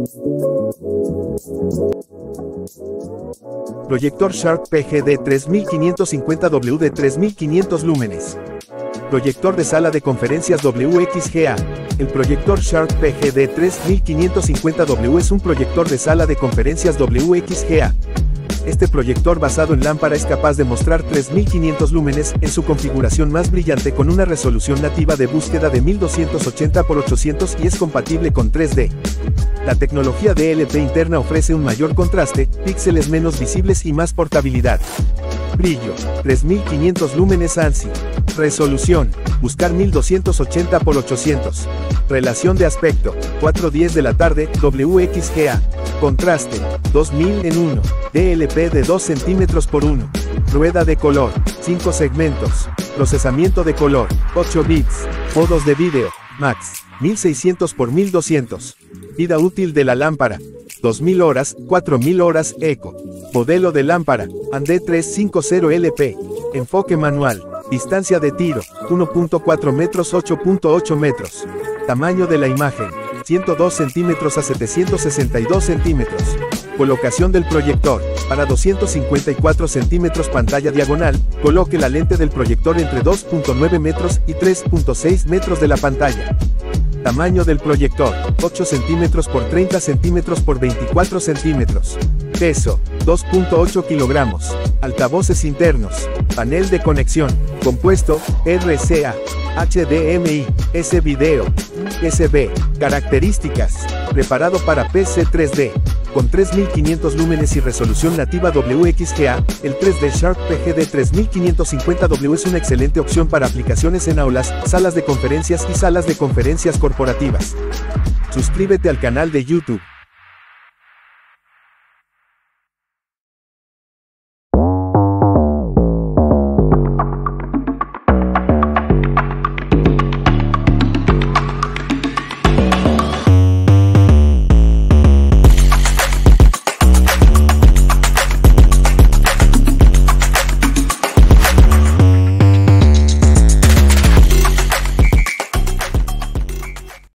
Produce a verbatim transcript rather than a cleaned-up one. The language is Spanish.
Proyector Sharp P G D tres mil quinientos cincuenta W de tres mil quinientos lúmenes. Proyector de sala de conferencias W X G A. El proyector Sharp P G D tres mil quinientos cincuenta W es un proyector de sala de conferencias W X G A. Este proyector basado en lámpara es capaz de mostrar tres mil quinientos lúmenes en su configuración más brillante con una resolución nativa de búsqueda de mil doscientos ochenta por ochocientos y es compatible con tres D. La tecnología D L P interna ofrece un mayor contraste, píxeles menos visibles y más portabilidad. Brillo, tres mil quinientos lúmenes ANSI. Resolución, buscar mil doscientos ochenta por ochocientos. Relación de aspecto, cuatro diez de la tarde, W X G A. Contraste, dos mil en uno. D L P de dos centímetros por uno. Rueda de color, cinco segmentos. Procesamiento de color, ocho bits. Modos de vídeo, Max, mil seiscientos por mil doscientos. Vida útil de la lámpara, dos mil horas, cuatro mil horas, eco. Modelo de lámpara, A N D trescientos cincuenta L P. Enfoque manual. Distancia de tiro, uno punto cuatro metros, ocho punto ocho metros. Tamaño de la imagen, ciento dos centímetros a setecientos sesenta y dos centímetros. Colocación del proyector, para doscientos cincuenta y cuatro centímetros pantalla diagonal, coloque la lente del proyector entre dos punto nueve metros y tres punto seis metros de la pantalla. Tamaño del proyector, ocho centímetros por treinta centímetros por veinticuatro centímetros. Peso, dos punto ocho kilogramos. Altavoces internos. Panel de conexión. Compuesto, R C A. H D M I. S video. U S B. Características. Preparado para P C tres D. Con tres mil quinientos lúmenes y resolución nativa W X G A, el tres D Sharp P G D tres mil quinientos cincuenta W es una excelente opción para aplicaciones en aulas, salas de conferencias y salas de conferencias corporativas. Suscríbete al canal de YouTube.